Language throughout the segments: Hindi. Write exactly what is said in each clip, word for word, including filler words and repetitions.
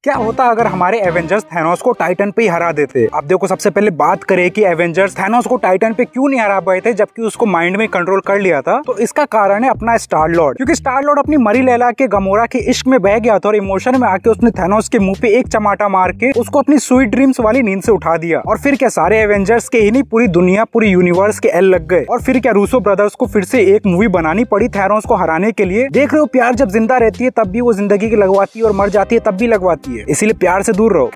क्या होता अगर हमारे एवेंजर्स थैनोस को टाइटन पे ही हरा देते। अब देखो, सबसे पहले बात करें कि एवेंजर्स थैनोस को टाइटन पे क्यों नहीं हरा पाए थे जबकि उसको माइंड में कंट्रोल कर लिया था। तो इसका कारण है अपना स्टार लॉर्ड, क्योंकि स्टार लॉर्ड अपनी मरी लैला के गमोरा के इश्क में बह गया था और इमोशन में आके उसने थैनोस के मुंह पे एक चमाटा मार के उसको अपनी स्वीट ड्रीम्स वाली नींद से उठा दिया। और फिर क्या सारे एवेंजर्स के ही नहीं, पूरी दुनिया पूरी यूनिवर्स के एल लग गए। और फिर क्या रूसो ब्रदर्स को फिर से एक मूवी बनानी पड़ी थैनोस को हराने के लिए। देख रहे हो, प्यार जब जिंदा रहती है तब भी वो जिंदगी की लगवाती है और मर जाती है तब भी लगवाती है, इसीलिए प्यार से दूर रहो।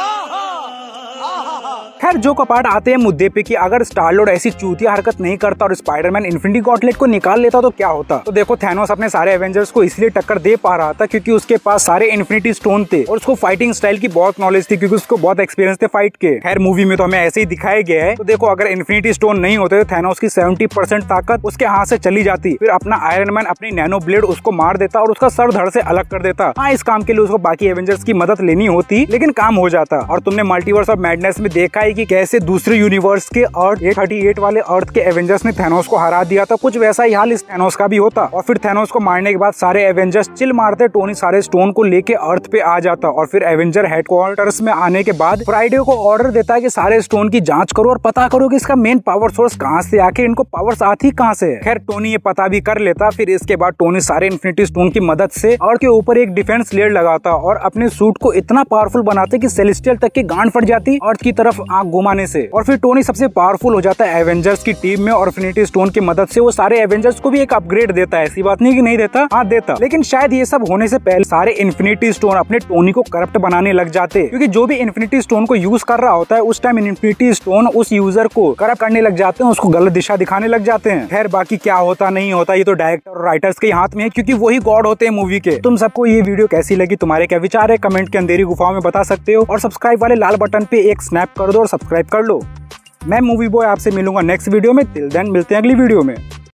खैर, जो कपाट आते हैं मुद्दे पे कि अगर स्टार लॉर्ड ऐसी चूतिया हरकत नहीं करता और स्पाइडरमैन इन्फिनिटी गॉन्टलेट को निकाल लेता तो क्या होता। तो देखो, थैनोस अपने सारे एवेंजर्स को इसलिए टक्कर दे पा रहा था क्योंकि उसके पास सारे इन्फिनिटी स्टोन थे और उसको फाइटिंग स्टाइल की बहुत नॉलेज थी, क्योंकि उसको बहुत एक्सपीरियंस थे फाइट के। खैर, मूवी में तो हमें ऐसे ही दिखाया गया है। तो देखो, अगर इन्फिनिटी स्टोन नहीं होते तो थैनोस की सेवेंटी परसेंट ताकत उसके हाथ से चली जाती। फिर अपना आयरन मैन अपनी नैनो ब्लेड उसको मार देता और उसका सर धड़ से अलग कर देता। हाँ, इस काम के लिए उसको बाकी एवेंजर्स की मदद लेनी होती, लेकिन काम हो जाता। और तुमने मल्टीवर्स ऑफ मैडनेस में देखा है कि कैसे दूसरे यूनिवर्स के अर्थ एक सौ अड़तीस वाले अर्थ के एवेंजर्स ने थैनोस को हरा दिया था। कुछ वैसा ही हाल इस थैनोस का भी होता। और फिर थैनोस को मारने के बाद सारे एवेंजर्स चिल मारते, टोनी सारे स्टोन को लेके अर्थ पे आ जाता। और फिर एवेंजर हेडक्वार्टर्स में आने के बाद फ्राइडे को ऑर्डर देता है कि सारे स्टोन की जांच करो और पता करो कि इसका मेन पावर सोर्स कहाँ से, आखिर इनको पावर्स आती कहाँ से है। खैर, टोनी ये पता भी कर लेता। फिर इसके बाद टोनी सारे इन्फिनिटी स्टोन की मदद से अर्थ के ऊपर एक डिफेंस लेयर लगाता और अपने सूट को इतना पावरफुल बनाते कि सेलेस्टियल तक की गांड फट जाती अर्थ की तरफ आंख घुमाने से। और फिर टोनी सबसे पावरफुल हो जाता है एवेंजर्स की टीम में और इन्फिनिटी स्टोन की मदद से वो सारे एवेंजर्स को भी एक अपग्रेड देता है। ऐसी बात नहीं कि नहीं देता, हाँ देता। लेकिन शायद ये सब होने से पहले सारे इन्फिनिटी स्टोन अपने टोनी को करप्ट बनाने लग जाते, क्योंकि जो भी इन्फिनिटी स्टोन को यूज कर रहा होता है उस टाइम इन्फिनिटी स्टोन उस यूजर को करप्ट करने लग जाते हैं, उसको गलत दिशा दिखाने लग जाते हैं। खैर, बाकी क्या होता नहीं होता ये तो डायरेक्टर और राइटर्स के हाथ में है, क्योंकि वही गॉड होते हैं मूवी के। तुम सबको ये वीडियो कैसी लगी, तुम्हारे क्या विचार है, कमेंट के अंधेरी गुफाओं में बता सकते हो। और सब्सक्राइब वाले लाल बटन पे एक स्नैप कर दो और सब्सक्राइब कर लो। मैं मूवी बॉय आपसे मिलूंगा नेक्स्ट वीडियो में। टिल देन मिलते हैं अगली वीडियो में।